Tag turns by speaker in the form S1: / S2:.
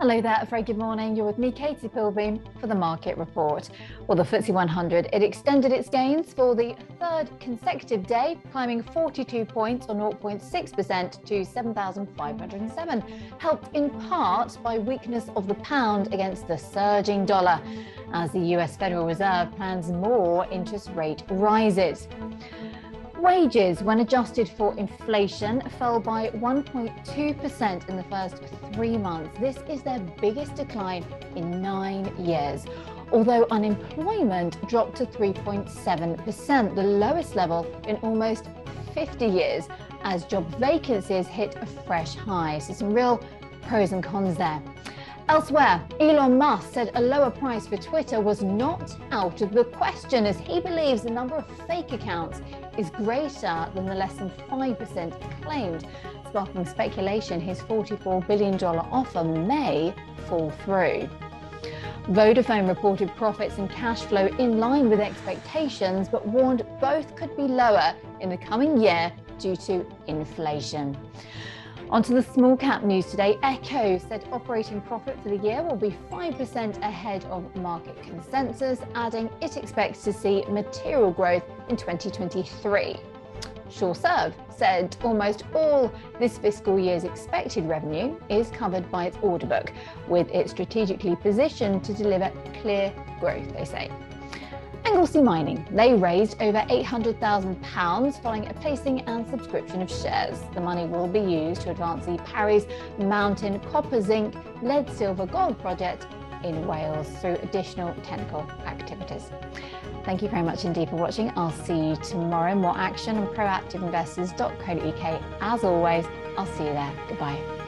S1: Hello there, a very good morning. You're with me, Katie Pilbeam, for the Market Report. Well, the FTSE 100, it extended its gains for the third consecutive day, climbing 42 points or 0.6% to 7,507, helped in part by weakness of the pound against the surging dollar, as the US Federal Reserve plans more interest rate rises. Wages, when adjusted for inflation, fell by 1.2% in the first 3 months. This is their biggest decline in 9 years, although unemployment dropped to 3.7%, the lowest level in almost 50 years, as job vacancies hit a fresh high. So some real pros and cons there. Elsewhere, Elon Musk said a lower price for Twitter was not out of the question, as he believes the number of fake accounts is greater than the less than 5% claimed, sparking speculation his $44 billion offer may fall through. Vodafone reported profits and cash flow in line with expectations, but warned both could be lower in the coming year due to inflation. Onto the small cap news today. Eckoh said operating profit for the year will be 5% ahead of market consensus, adding it expects to see material growth in 2023. Sureserve said almost all this fiscal year's expected revenue is covered by its order book, with it strategically positioned to deliver clear growth, they say. Mining, they raised over £800,000 following a placing and subscription of shares. The money will be used to advance the Parry's Mountain copper, zinc, lead, silver, gold project in Wales through additional technical activities. Thank you very much indeed for watching. I'll see you tomorrow. More action on proactiveinvestors.co.uk. As always, I'll see you there. Goodbye.